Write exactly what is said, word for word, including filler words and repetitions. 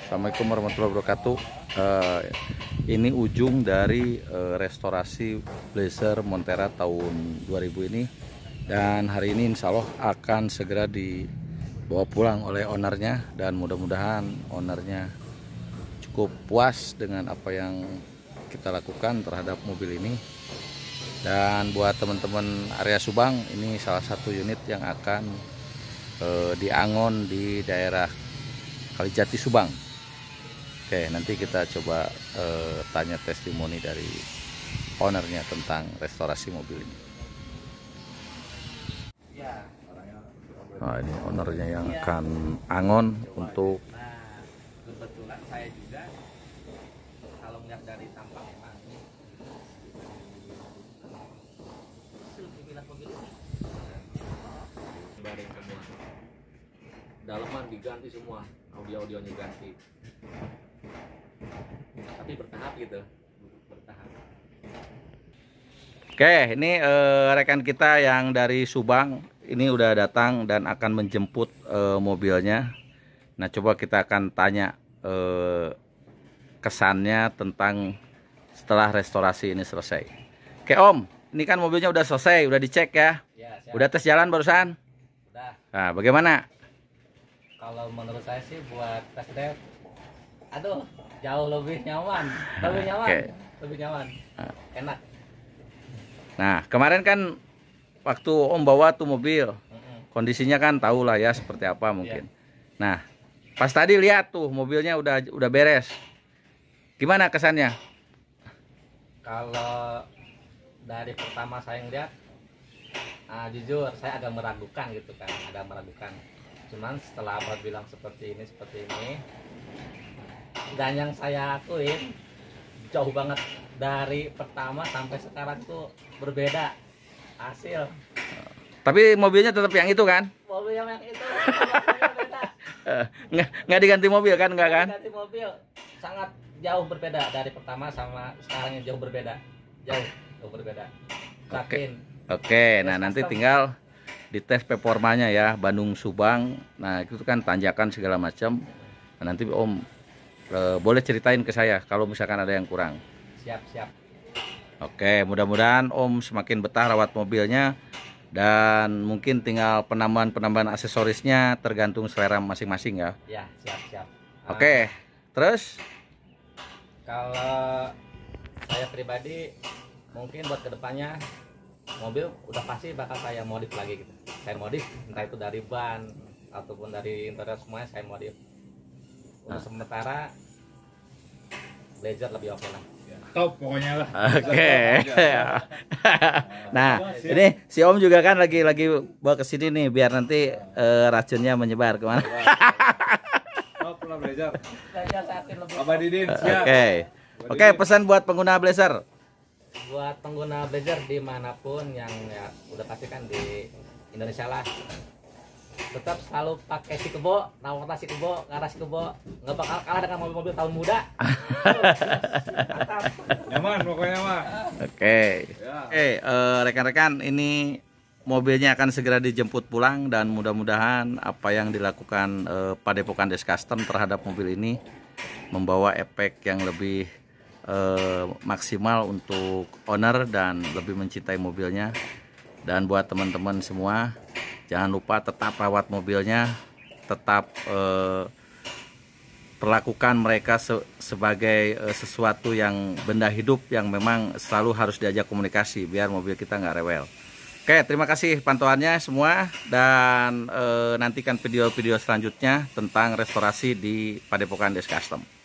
Assalamualaikum warahmatullahi wabarakatuh. Uh, ini ujung dari uh, restorasi Blazer Montera tahun dua ribu ini, dan hari ini insya Allah akan segera dibawa pulang oleh ownernya, dan mudah-mudahan ownernya cukup puas dengan apa yang kita lakukan terhadap mobil ini. Dan buat teman-teman area Subang, ini salah satu unit yang akan uh, diangon di daerah Kalijati Subang. Oke, nanti kita coba uh, tanya testimoni dari ownernya tentang restorasi mobil ini. Nah, ini ownernya yang akan angon untuk. Nah, kebetulan saya juga kalau melihat dari tampang memang sepemilik mobil ini bareng semua. Dalaman diganti semua, audio-audionya ganti. Tapi bertahap gitu, bertahap. Oke, ini eh, rekan kita yang dari Subang ini udah datang dan akan menjemput eh, mobilnya. Nah, coba kita akan tanya eh, kesannya tentang setelah restorasi ini selesai. Oke Om, ini kan mobilnya udah selesai, udah dicek ya? Ya, udah tes jalan barusan? Udah. Nah, bagaimana? Kalau menurut saya sih buat tes drive, aduh, jauh lebih nyaman, lebih nyaman, Oke. lebih nyaman, enak. Nah, kemarin kan waktu Om bawa tuh mobil, kondisinya kan tahu lah ya seperti apa mungkin. Yeah. Nah, pas tadi lihat tuh mobilnya udah udah beres. Gimana kesannya? Kalau dari pertama saya ngeliat, uh, jujur saya agak meragukan gitu kan, agak meragukan. Cuman setelah Abah bilang seperti ini, seperti ini, dan yang saya akuin jauh banget dari pertama sampai sekarang tuh berbeda hasil. Tapi mobilnya tetap yang itu kan? Mobil yang itu berbeda. nggak nggak diganti mobil kan? Nggak kan? Diganti mobil sangat jauh berbeda dari pertama sama sekarangnya, jauh berbeda, jauh jauh berbeda. Yakin. Oke, nah nanti tinggal dites performanya ya, Bandung Subang. Nah itu kan tanjakan segala macam. Nah, nanti Om e, boleh ceritain ke saya kalau misalkan ada yang kurang. Siap siap. Oke, mudah-mudahan Om semakin betah rawat mobilnya, dan mungkin tinggal penambahan-penambahan aksesorisnya tergantung selera masing-masing ya. Ya, siap siap. Oke, uh, terus kalau saya pribadi mungkin buat kedepannya mobil udah pasti bakal saya modif lagi gitu. Saya modif entah itu dari ban ataupun dari interior, semuanya saya modif. Untuk nah. sementara Blazer lebih oke lah. Top pokoknya lah. Oke. Okay. Nah, ini si Om juga kan lagi lagi bawa ke sini nih biar nanti uh, racunnya menyebar kemana. Top lah Blazer. Blazer satin lebih. Abah Didin siap. Oke. Oke, pesan buat pengguna Blazer. Buat pengguna Blazer dimanapun yang ya udah pasti kan di Indonesia lah, tetap selalu pakai si kebo, nawar si kebo, ngarah si kebo, nggak bakal kalah dengan mobil-mobil tahun muda. Nyaman pokoknya mah. Oke. Ya. Oke, uh, rekan-rekan, ini mobilnya akan segera dijemput pulang, dan mudah-mudahan apa yang dilakukan uh, Padepokan Des Custom terhadap mobil ini membawa efek yang lebih uh, maksimal untuk owner dan lebih mencintai mobilnya. Dan buat teman-teman semua, jangan lupa tetap rawat mobilnya, tetap eh, perlakukan mereka se sebagai eh, sesuatu yang benda hidup yang memang selalu harus diajak komunikasi biar mobil kita nggak rewel. Oke, terima kasih pantauannya semua, dan eh, nantikan video-video selanjutnya tentang restorasi di Padepokan Des Custom.